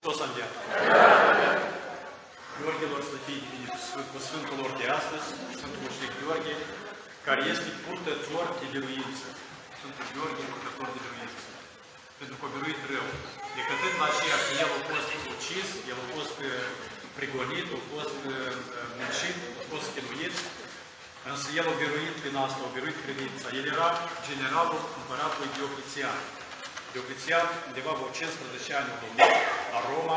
Toți am viat. Gheorghelor să fie cu Sfântul lor de astăzi, Sfântul Mușnic Gheorghe, care este purtător de biruință. Sfântul Gheorghe, purtător de biruință. Pentru că a biruit rău. Decâtând la aceea că el a fost ucis, el a fost prigonit, a fost muncit, a fost chinuit, însă el a biruit prin asta, a biruit credința. El era generalul împăratului Diocletian. Diocletian, undeva vreo 15 ani a domnit la Roma.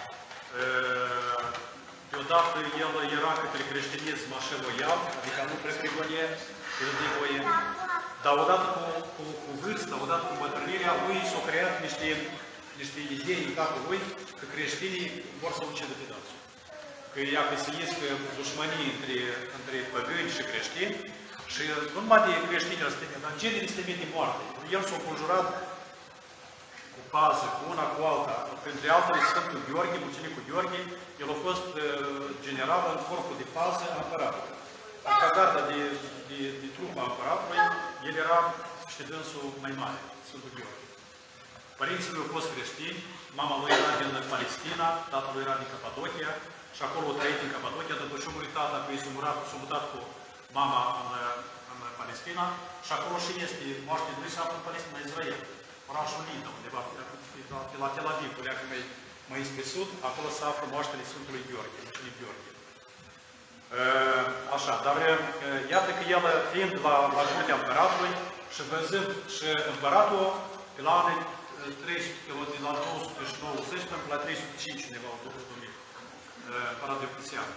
Deodată el era către creștinism așa loial, adică nu prea prigonie, îl nevoie. Dar odată cu vârsta, odată cu bătrânirea lui, s-au creat niște idei în capul lui că creștinii vor să ucidă pe dânsul. Că ea că se iesc dușmanii între păgâni și creștini și nu numai de creștini răstămite, dar în genere răstămite de moarte. El s-a conjurat cu pază, cu una, cu alta. Printre altele, Sfântul Gheorghe, mucenicul Gheorghe, el a fost general în corpul de pază a împăratului. Ca garda de trupă a împăratului, el era și dânsul mai mare, Sfântul Gheorghe. Părinții lui au fost creștini, mama lui era din Palestina, tatăl lui era din Capadocia și acolo a trăit în Capadocia, după ce a murit tata, că ei s-a mutat cu mama în Palestina și acolo și este moaștele lui se află în Palestina, în Israel. Orașul Lida, undeva pe la Tel Aviv, pleacă mai spre sud, acolo se află moaștele Sfântului Gheorghe, mucenic Gheorghe. Așa, dar iată că el, fiind la curtea împăratului și văzând și împăratul, pe la anii 300, de la 290 până la 305, undeva, o după domnit, împăratul Diocletian.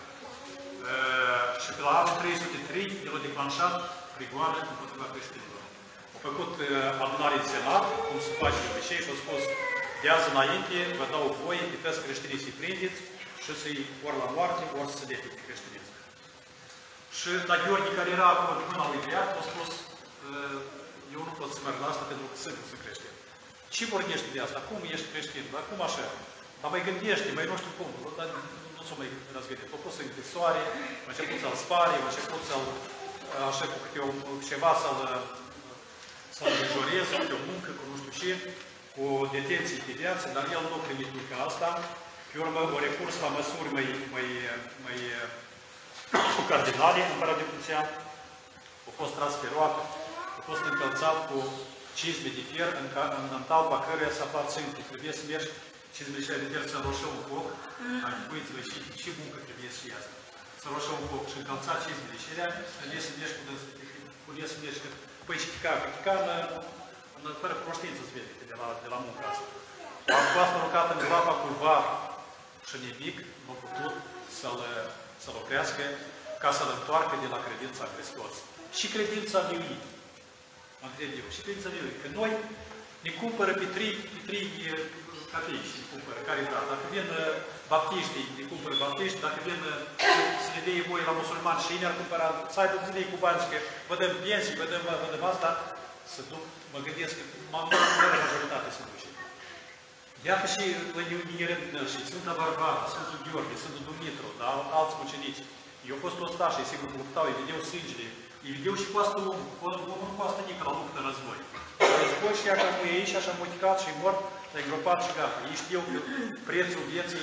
Și pe la anul 303, el a declanșat prigoană împotriva creștinilor. A făcut adunare în senat, cum se face de obicei, și a spus, de azi înainte, vă dau voie, pe toți creștinii să-i prindeți și să-i ori la moarte, ori să dete pe creștinism. Și la Gheorghe, care era acolo de mâna lui Beat, a spus, eu nu pot să merg la asta pentru că sunt creștin. Ce vorbești de asta? Cum ești creștin? Dar cum așa? Dar mai gândește, mai nu știu cum, dar nu s-o mai răzgândit. A pus în închisoare, a început să-l spare, a început să-l, așa cu câte ceva să-l îngrijoreze, cu o muncă, cu nu știu ce, cu detenții pe viață, dar el nu a primit nici asta. Pe urmă, a recurs la măsuri mai cardinale, împăratul Diocletian, a fost tras pe roată, a fost încălțat cu cizme de fier, în talpa căruia s-a aflat sânge. Trebuie să mergi cizmele de fier să înroșă un foc, închipuiți-vă și muncă trebuie să iasă. Să înroșă un foc și încălța cizmele și alea, trebuie să mergi să mergi, păi și pica fără cunoștință să vede de la munca asta. A fost aruncat în groapa cuiva și nimic nu a putut să-l oprească ca să-l întoarcă de la credința în Hristos. Și credința miuit. Mă întreb eu. Și credința miuit. Că noi ne cumpără pe trei cateici, ne cumpără, care da. Dacă vin baptiștii, ne cumpără baptiști, dacă vin să ne dea voie la musulmani și ei ne-ar cumpăra, să aibă zilei cu bani și că vă dăm pensii, vă dăm asta, să duc, mă gândesc că majoritate să duce. Iată și și Sfânta Barbara, Sfântul Gheorghe, Sfântul Dumitru, dar alți mucenici. Eu au fost ostași, sigur, luptau, îi vedeau sângele, îi vedeau și cu asta omul, nu cu asta nică la luptă război. Război și ea că nu e aici, așa muticat și mort, l-a îngropat și gata. Ei știu că prețul vieții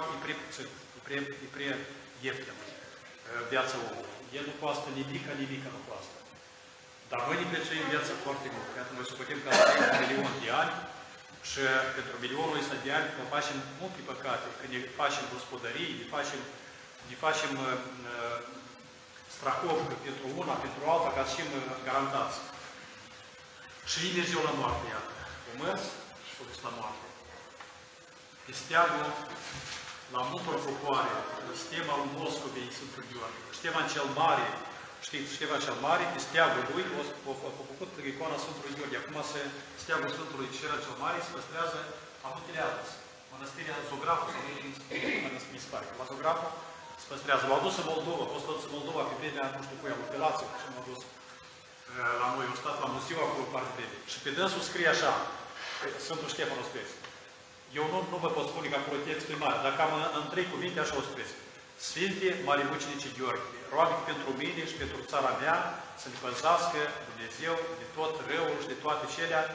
e prea ieftin, viața omului. El nu costă nimică nu costă. Dar noi ne prețuim viața foarte mult. Pentru noi suputem că asta e 1 milion de ani și pentru milionul ăsta de ani ne facem multe păcate, că ne facem gospodării, ne facem strahov pentru una, pentru alta, ca să fim garantați. Și ei mergeau la moarte, iată. O mers și s-a dus la moarte. Pe steagul, la multor popoare, stema lui Moscovei, Sfântul Gheorghe, stema cel mare, știți, Ștefan cel Mare, pe steagul lui, a făcut icoana Sfântului Gheorghe. Acum steagul Sfântului cel Mare se păstrează la Muntele Atos. Mănăstirea Zograful, sau mi se pare, la Zograful se păstrează. L-au dus în Moldova, a fost tot în Moldova, pe vremea, nu știu cui, apelație, și m-au dus la noi, au stat la muzeu acolo parte vreme. Și pe dânsul scrie așa, Sfântul Ștefan o scris. Eu nu vă pot spune că acolo textul e mare, dar cam în 3 cuvinte așa o scris. Sfinte Mari Mucenici Gheorghe, roagă pentru mine și pentru țara mea să ne păzească Dumnezeu de tot răul și de toate celea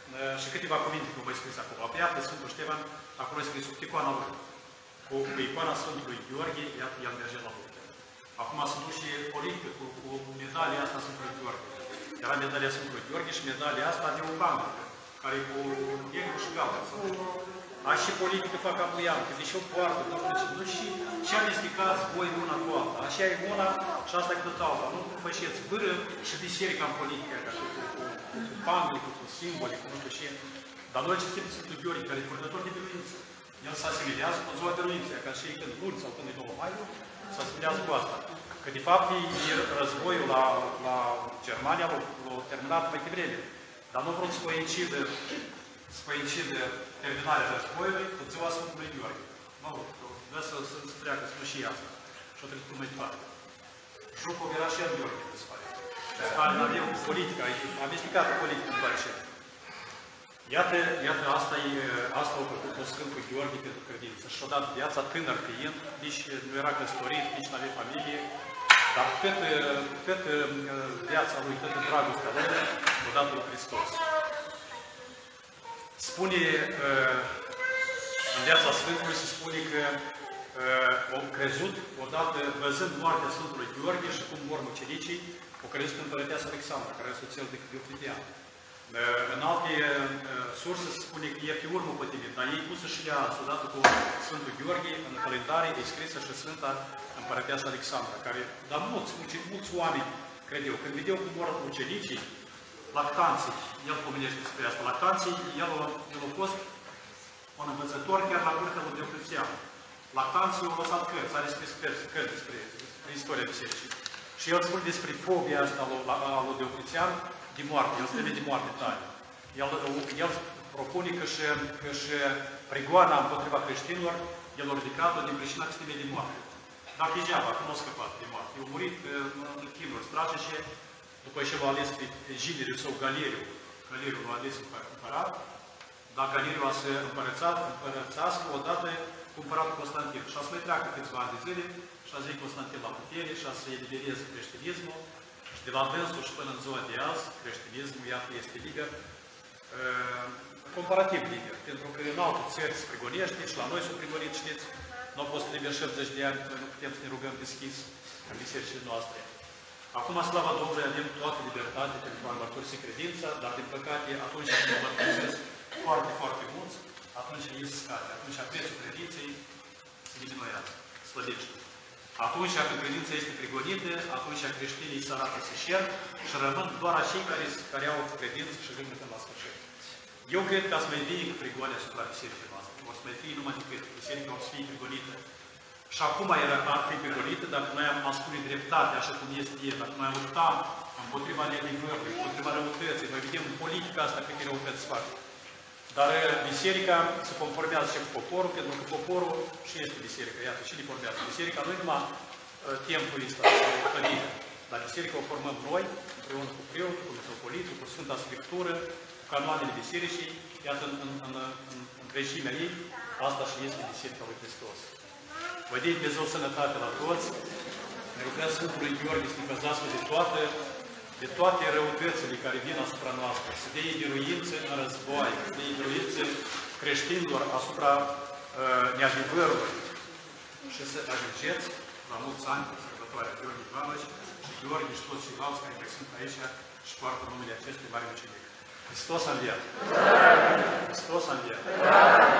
și câteva cuvinte cum voi scris acolo. Pe de Sfântul Ștefan, acolo e scris sub icoana lui. Cu icoana Sfântului Gheorghe, iată, el merge la luptă. Acum sunt duși politică cu medalia asta Sfântului Gheorghe. Era medalia Sfântului Gheorghe și medalia asta de Ucamă, care e cu negru și galben. Așa și politică fac abuiam, că deși o poartă, nu și amestecați voi una cu alta. Așa e una și asta e tot alta. Nu făceți vâră și biserica în politică, ca și cu pangli, cu simboli, cu nu știu ce. Dar noi ce este Sfântul Gheorghe, care e purtător de biruință. El se asimilează cu ziua biruinței, ca și când luni sau când e 2 mai, se asimilează cu asta. Că de fapt războiul la Germania l-a terminat mai devreme. Dar nu vrut să coincide terminarea războiului cu ziua Sfântului Gheorghe. Mă rog, vreau să treacă să nu și asta. Și o trecut mai departe. Jocul era și el Gheorghe, mi se pare. Stalin avea politică, amestecată politică în Barcel. Iată, asta a făcut Sfântul Gheorghe pentru credință. Și-a dat viața tânăr fiind, nici nu era căsătorit, nici nu avea familie, dar cât viața lui, cât dragostea lui, a dat lui Hristos. Spune, în viața Sfântului se spune că au crezut, odată văzând moartea Sfântului Gheorghe și cum mor mucenicii, au crezut în Împărăteasa Alexandra, care e soțul de Diocletian. În alte surse se spune că e pe urmă potrivit, dar ei pusă și ea, odată cu Sfântul Gheorghe, în calendare, e scrisă și Sfânta Împărăteasa Alexandra, care, dar mulți oameni credeau, când vedeau cum mor mucenicii, lactanții, el pomenește despre asta, lactanții, el a fost un învățător chiar la curtea lui Diocletian. Lactanții au lăsat cărți, are scris cărți despre istoria bisericii. Și el spune despre fobia asta lui Diocletian de moarte, el trebuie de moarte tare. El propune că și prigoana împotriva creștinilor, el a ridicat-o din pricina sistemei de moarte. Dar degeaba, că nu a scăpat de moarte. El a murit în chinuri strașnice, după ce l-a ales pe gineriul său Galeriu. Galeriu l-a ales împărat, dar Galeriu a se împărățească odată cu împăratul Constantin. Și a să mai treacă câțiva ani de zile și a zis Constantin la putere și a să elibereze creștinismul. Și de la dânsul și până în ziua de azi, creștinismul, iată, este liber, comparativ liber. Pentru că în alte țări se prigonește și la noi s-au prigonit, știți, nu au fost liber 70 de ani, noi nu putem să ne rugăm deschis în bisericile noastre. Acum, slava Domnului, avem toată libertatea pentru a mărturisi credința, dar, din păcate, atunci când o mărturisesc foarte, foarte mulți, atunci ei se scade. Atunci prețul credinței se diminuează, slăbește. Atunci când credința este prigonită, atunci creștinii se arată să șer și rămân doar acei care au credință și vin până la sfârșit. Eu cred că să mai fie prigoane asupra bisericii noastre. O să mai fie numai decât biserica o să fie prigonită. Și acum ar fi prigonită dacă noi am spune dreptate așa cum este el, dacă noi am lupta împotriva neadevărului, împotriva răutății. Noi vedem politica asta pe care răutăți se fac. Dar biserica se conformează și cu poporul, pentru că poporul și este biserica. Iată, și le formează. Biserica nu numai timpul ăsta, hotărâre, dar biserica o formăm noi, împreună cu preotul, cu metropolitul, cu Sfânta Scriptură, cu canoanele bisericii. Iată, în întregimea ei, asta și este Biserica lui Hristos. Vă dea Dumnezeu sănătate la toți, ne rugăm Sfântului Gheorghe să ne păzească de toate răutățile care vin asupra noastră, să dea biruință în război, să dea biruință creștinilor asupra neadevărului și să ajungeți la mulți ani cu sărbătoarea Gheorghe Ivanovici și Gheorghe și toți ceilalți care sunt aici și poartă numele acestui mare mucenic. Hristos a înviat! Hristos a înviat!